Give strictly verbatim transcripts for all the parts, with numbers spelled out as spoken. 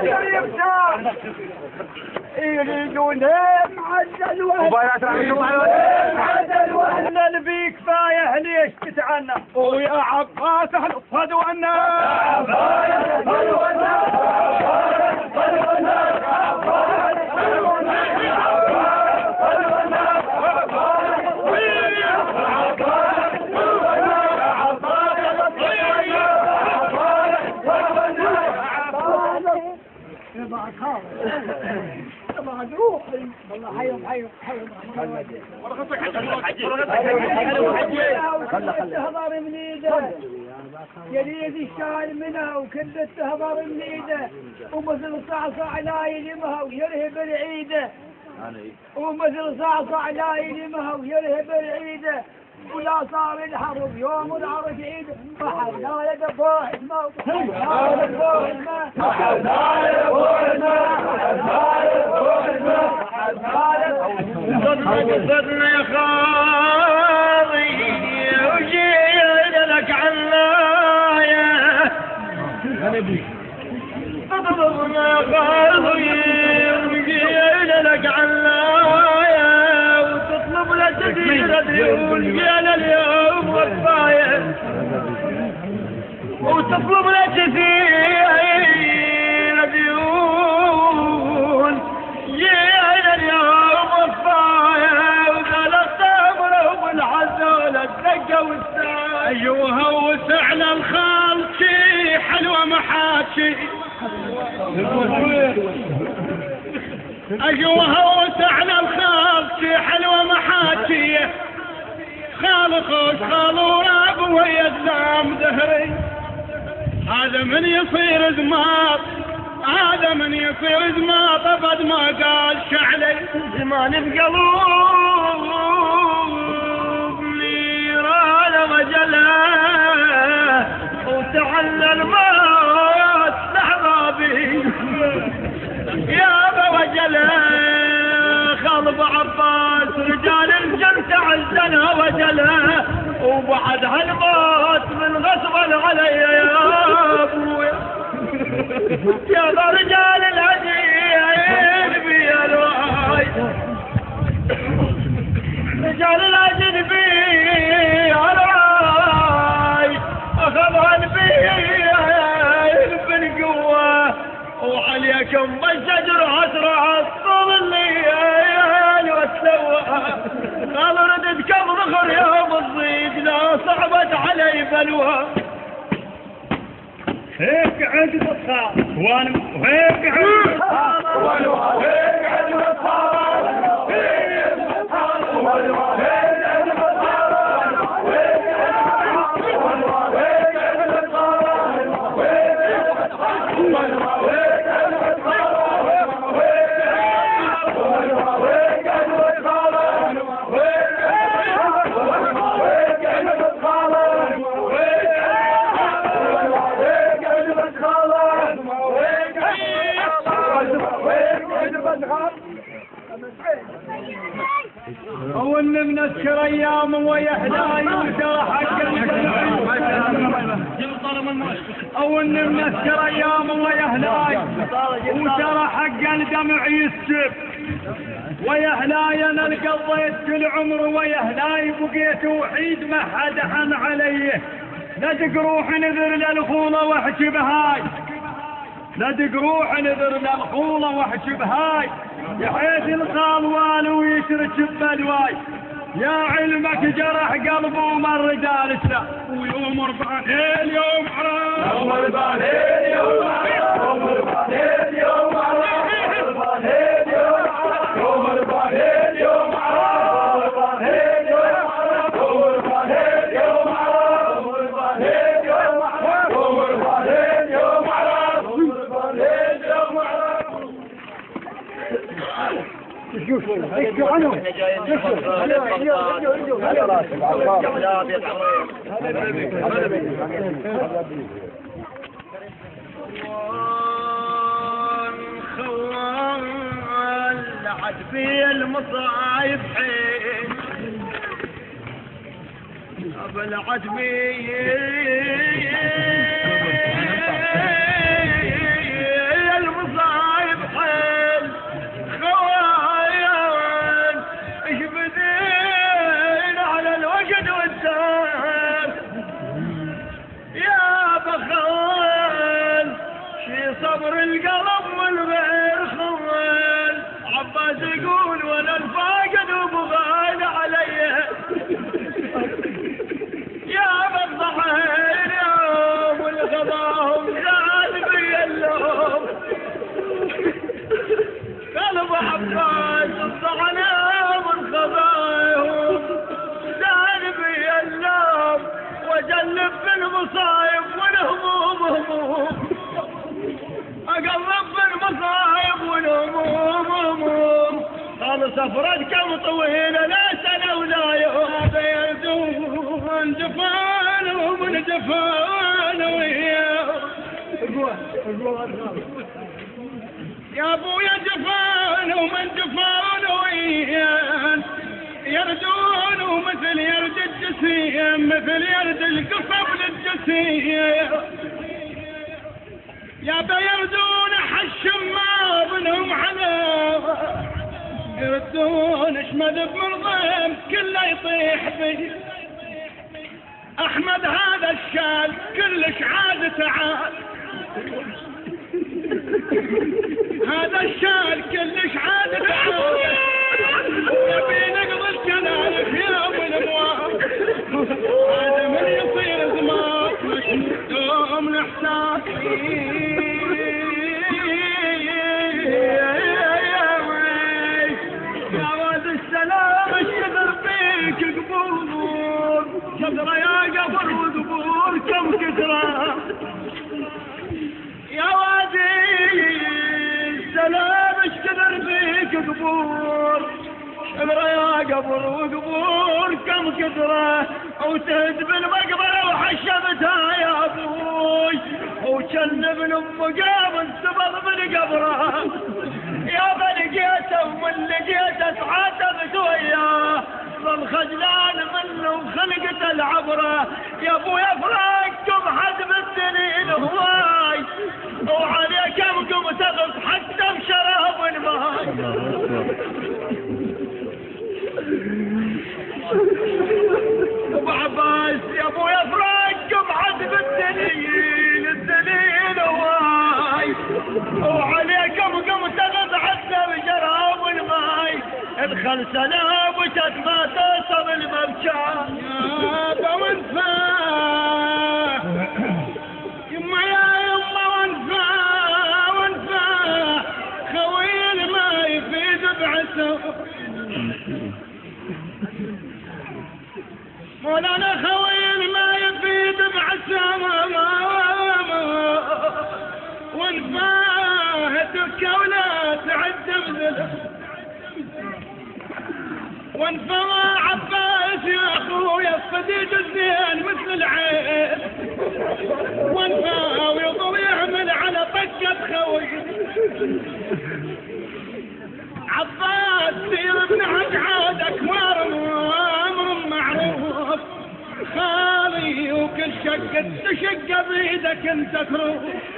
يريدون معدل وهن اللي كفايه ليش تتعنى ويا عباس اهل صدونا بعد روحي والله حيهم حيهم حيهم تهضر من ايده يريد الشايل منها وكل تهضر من ايده ومثل صعصع لا يلمها ويرهب العيده ومثل صعصع لا يلمها ويرهب العيده ولا صار الحرب يوم العرش عيد فحلنا يدفوح اسمه فحلنا يدفوح اسمه فحلنا يدفوح اسمه فحلنا صدنا يا خاضي وجينا لك عناية صدنا يا خاضي وجينا لك عناية وتطلب لتزيد ديون جينا اليوم وفاية وتطلب لتزيد ديون جينا اليوم وفاية وقال الصبر والعزول الدقة والساية أيوها وسعنا الخال شي حلوة محاشي أيوها وسعنا الخال شي حلوة محاشي خال خوش خال وراب ويزام ذهري هذا من يصير زماط هذا من يصير زماط أبد ما قال شعلي زمان بقلوب نيران وجله وتعلى الموت لحظابي يا ابا وجله خلف عباس رجال الجنة عزنا وجله وبعد هالموت من غصبا علي يا ابوي يا رجال العجين بي الواي رجال العجين بي الواي اخذ بي بالقوة وعليكم بالشجر اسرع الصل الليل واتسوى قال ردد كم ظهر يوم الضيق لا صعبت علي بلوى هيك عند الصار وانا وهيك عند الصار وهيك عند الصار هيك عند الصار أول من أذكر أيام ويحلاي وترى حق أول من أذكر أيام ويحلاي وترى حق الدمع يسب ويحلاي أنا قضيت كل عمر ويحلاي بقيت وحيد ما حد عن عليه لدق روح نذر للخولة واحكي بهاي لدق روح نذر للخولة واحكي بهاي يحيث الخالوال ويشرك بلواي يا علمك جرح قلبه ومر جالسنا ويوم ربعين يوم عراس يوم ربعين يوم عراس يوم ربعين يوم عراس يوم ربعين يوم عراس يوم ربعين يوم عراس يوم ربعين يوم عراس يوم ربعين يوم عراس يوم ربعين يوم عراس يوم ربعين يوم عراس شوف احكوا عنهم خوان لعد في المصايب حين ابلعد بي المصايب يقول ولا الفاقد وبغال علي يا من ضحين يوم والغضاهم زاد بي اللوم قلب عباس الضحنا من خضاهم زاد بي اللوم وجلب بالمصايب والهموم هموم اقلب بالمصايب والهموم هموم قال سفرتكم طويله لا سنه ولا يوم يردون جفان ومن جفان وياه يا ابويا جفان ومن جفان وياه يردون ومثل يرد الجسيم مثل يرد القصب للجسيم يا بيردون حشم ما بنهم على يردون اشمد بمرضهم كله يطيح بي احمد هذا الشال كلش عاد تعال هذا الشال كلش عاد تعال نبي نقضي الكلام في يوم الاموال هذا من يصير زمان مش دوم الاحساس قدرة يا قبر وقبور كم كثرة يا وادي السلام اش كثر فيك قبور قدرة يا قبر وقبور كم كثرة وتهد بالمقبرة وحشمتها يا ابوي وجنب الام قام انسبض من قبره يا بلقيته ومن لقيته تعاتبت وياه الخجلان منه وخلقت العبرة يا ابويا فراقكم حد بالسنين هواي وعليكم قم تغف حتى بشراب الماي ابو عباس يا ابويا فراقكم حد بالسنين السنين هواي وعليكم قم تغف حتى بشراب الماي ادخل سلامتك ما توصل المبكى يا بونفا يما يا يما ونفا ونفا خويل ما يفيد بعسى مولانا خويل ما يفيد بعسى ونفا هتك ولا تعد بذله وانفضى عباس يا اخويا الصديق الزين مثل العين وانفى ويظل يعمل على طقة خوي عباس سير ابن عجعادك وامر معروف خالي وكل شقة تشق بيدك انت تروح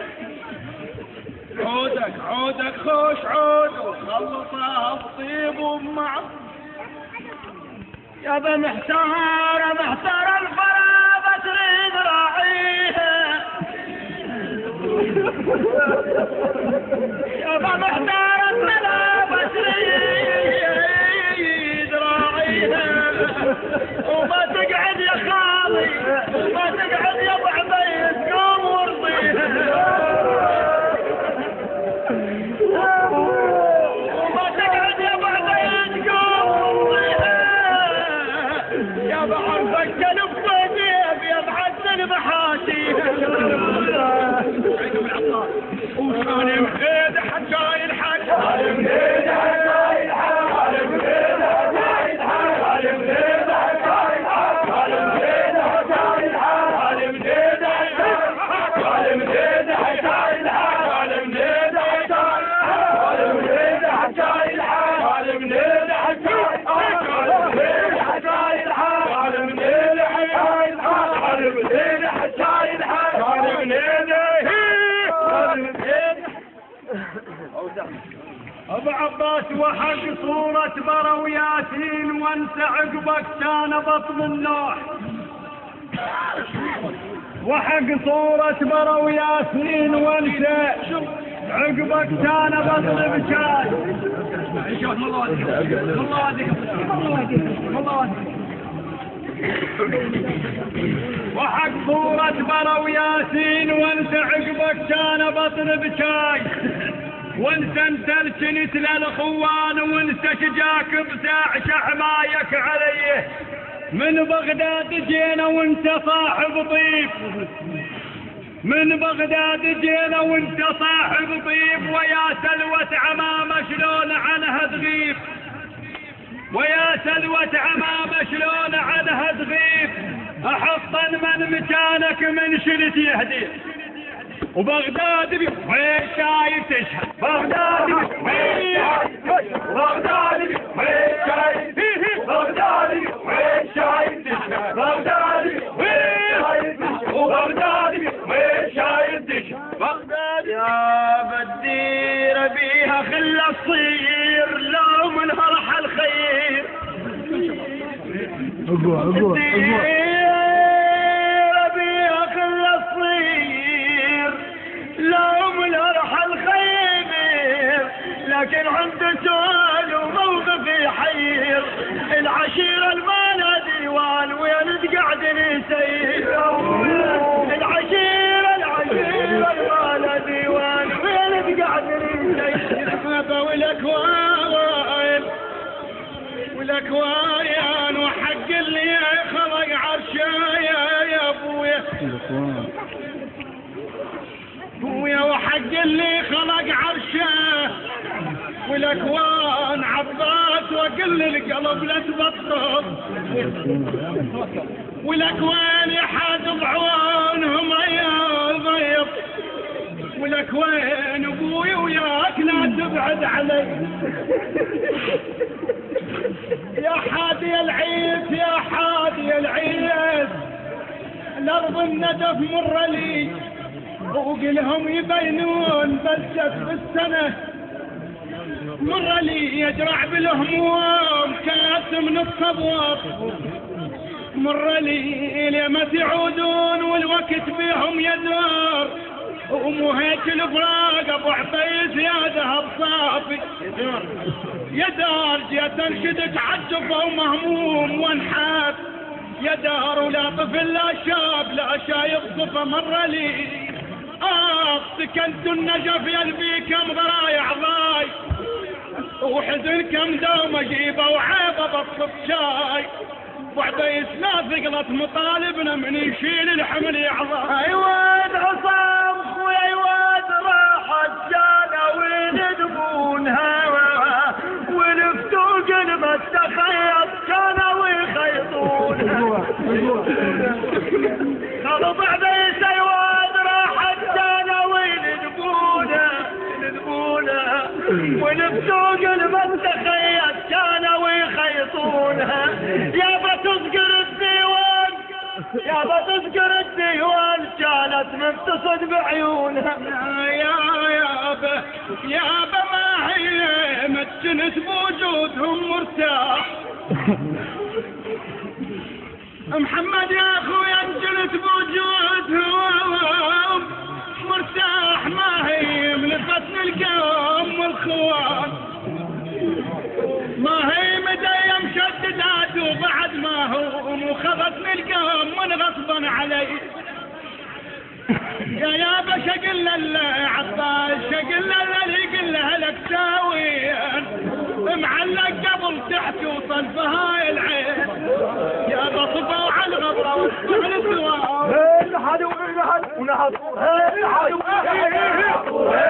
عودك عودك خوش عود وخلصها الطيب ومعه يا ابا محتار محتار الفرابة تريد راعيها يا ابا محتار الفرابة تريد راعيها وما تقعد يا خالي وما تقعد يا ابو عبيد قوم وارضيها وكان مخيد حتى يلحق على مخيد حتى يلحق على مخيد حتى يلحق على مخيد حتى يلحق على مخيد حتى يلحق على مخيد على مخيد حتى يلحق على مخيد حتى يلحق على مخيد حتى يلحق على مخيد حتى يلحق على مخيد حتى يلحق على مخيد حتى يلحق على مخيد ابو عباس وحق صورة برا ياسين وانت عقبك كان بطن النوح وحق صورة برا ياسين وانت عقبك كان بطل بشاي. شوف والله والله والله وحق صورة برا وياسين وانت عقبك كان بطل بشاي. وانت انت الجنت للاخوان وانت شجاك بساع شحمايك عليه. من بغداد جينا وانت صاحب طيب، من بغداد جينا وانت صاحب طيب. ويا سلوة عمامة شلون عنها تغيب، ويا سلوة عمامة شلون عنها تغيب. احطن من مكانك من شلت يهدي. وبغداد وين شايف تشهد، بغداد وين بغداد وين شايف، بغداد وين شايف تشهد، بغداد وين وبغداد وين شايف تشهد. بغداد يا بدير بيها خلى تصير لو من فرح الخير. اقوى اقوى اقوى لكن عند سؤال وموقف يحير. العشيرة المانا ديوان وين تقعد نسير. العشيرة العشيرة المانا ديوان وين تقعد نسير. والاكوان والاكوان وحق اللي خلق عرشايا يا ابويا، ابويا وحق اللي خلق عرشه والاكوان عباس وقل القلب لا تبطل. والاكوان يحاد بعوانهم يا ضيف. والاكوان ابوي وياك لا تبعد علي. يا حادي العيس يا حادي العيس الارض الندف مر لي. وقلهم يبينون بلشت بالسنه مر لي. يجرع بالهموم كاس من الصبوات. مر لي لما تعودون والوقت بيهم يدار. ومو هيك الفراق ابو عبيس يا ذهب صافي. يا دار جيت انشدك عجبه ومهموم وانحاب. يا دار ولا طفل لا شاب لا شايف صفه. مر لي آه سكنت النجف يلبي كم ضرايع ضاي. وحزن كم دوم اجيبه وعيبه بطلب شاي. وعبيس لا ثقلت مطالبنا من يشيل الحمل يعضى. ايواد عصام خويا ايواد راحت جانا ويندبونها ونفتوق لما تخيط كانوا ويخيطونها. خلط عبيس ايواد راحت جانا ويندبونها يندبونها ونفتوق لما تخيط كانوا ويخيطونها. يا بتذكر الديوان يا بتذكر الديوان كانت متصد بعيونها. يا يابا يابا ما هي متجنت بوجودهم مرتاح. محمد يا اخويا انجلت بوجودهم مرتاح. ما هي ملفتني القوم والخوان. ما هي مدايم شددات وبعد ما هو وخذتني القوم من غصبا علي. يا يابا شقل العطاش شقل اللي قل لك ساويا معلق قبل تحت وصل بهاي العين. يا بصفة وعلى الغبرة وعلى السوار. هي لحد ولحد ونحط هي لحد ولحد هي لحد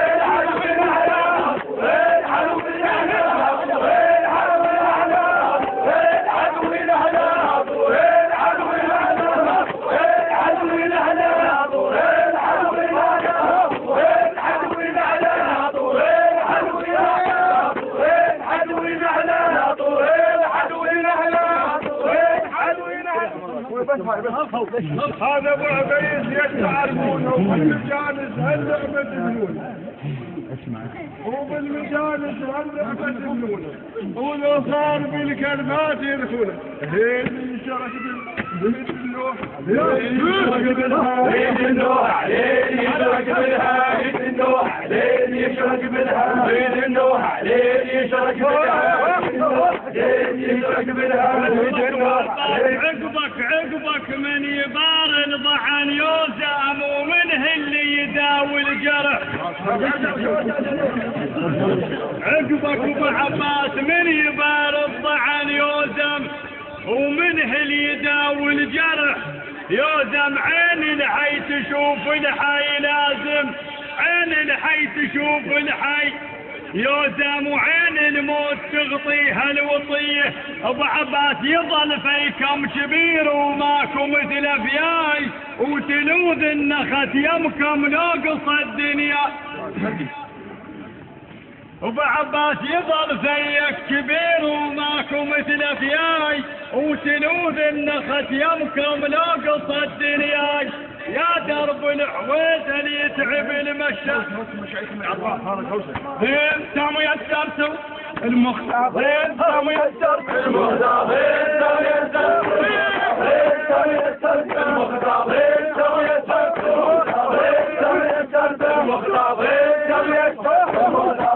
هذا ابو عبيس يتعرفونه والمجانس هالنعمة تقول. اسمع وبالمجالس واللعبة يدخلونه ولو صار بالكلمات يدخلونه هيل يشرك بالنوح يشرك بالها هيل النوح عليه يشرك بالها هيل النوح عليه يشرك بالها هيل النوح عليه يشرك بالها هيل يشرك بالها عقبك عقبك من يبار الضحن يوزم ومنه اللي يداوي الجرح عقبك ابو عباس من يبار الضحن يوزم ومنه اللي يداوي الجرح يوزم عين الحي تشوف الحي لازم عين الحي تشوف الحي يوزم وعين الموت تغطيها الوصيه ابو عباس يظل فيكم شبير وماكو مثل فياي وتلوذ النخت يمكم ناقص الدنيا ابو عباس يظل فيك كبير وماكو مثل فياي وتلوذ النخت يمكم ناقص الدنيا يا درب الحويت اللي يتعب المشى انت ميسرتوا المختار انت ميسرتوا المختار انت ميسرتوا المختار انت ميسرتوا المختار انت ميسرتوا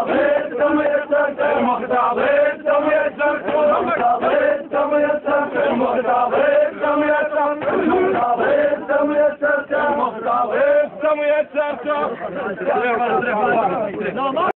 المختار انت ميسرتوا المختار انت ميسرتوا المختار انت ميسرتوا المختار انت ميسرتوا المختار انت ميسرتوا